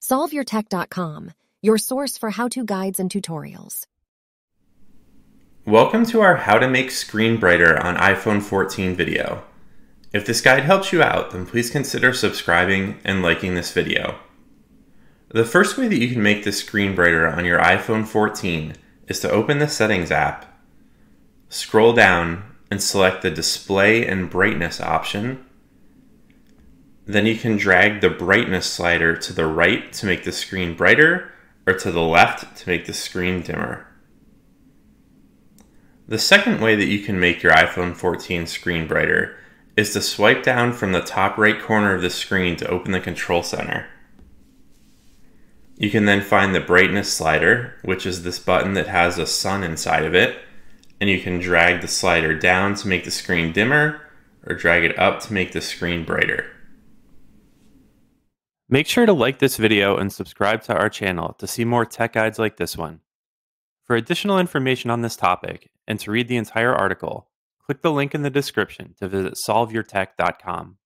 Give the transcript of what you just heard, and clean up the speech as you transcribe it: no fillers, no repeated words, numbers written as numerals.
SolveYourTech.com, your source for how-to guides and tutorials. Welcome to our How to Make Screen Brighter on iPhone 14 video. If this guide helps you out, then please consider subscribing and liking this video. The first way that you can make the screen brighter on your iPhone 14 is to open the Settings app, scroll down, and select the Display and Brightness option. Then you can drag the brightness slider to the right to make the screen brighter, or to the left to make the screen dimmer. The second way that you can make your iPhone 14 screen brighter is to swipe down from the top right corner of the screen to open the control center. You can then find the brightness slider, which is this button that has a sun inside of it, and you can drag the slider down to make the screen dimmer, or drag it up to make the screen brighter. Make sure to like this video and subscribe to our channel to see more tech guides like this one. For additional information on this topic and to read the entire article, click the link in the description to visit SolveYourTech.com.